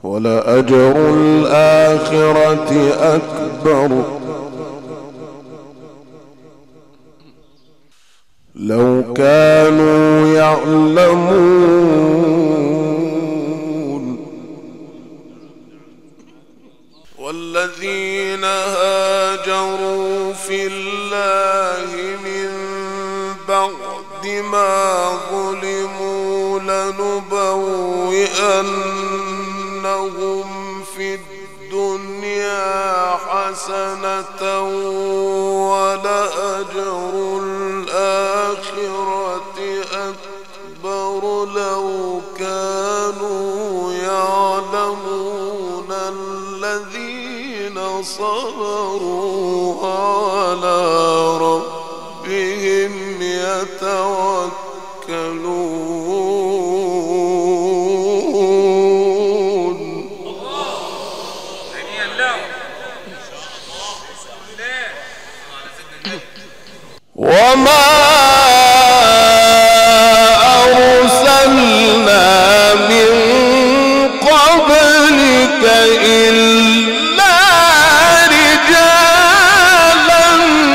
ولأجر الآخرة أكبر لو كانوا يعلمون. والذين هاجروا في الله من بعد ما ظلموا لنبوئنهم في الدنيا حسنة ولأجر الآخرة أكبر لو كانوا يعلمون. الذين صبروا على ربهم يتوكلون. وما أرسلنا من قبلك إلا رجالا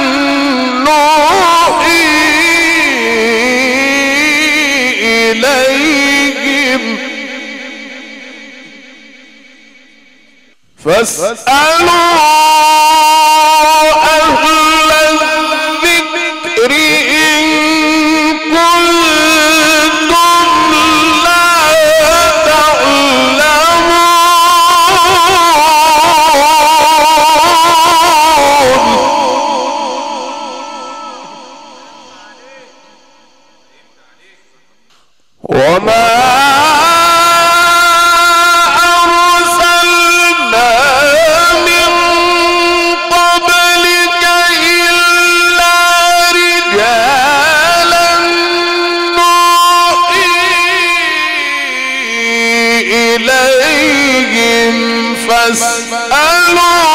نوحي إليهم فاسألوا أهل الذكر إن كنتم لا تعلمون. وما أرسلنا من قبلك إلا رجالا نوحي إليهم فاسألوا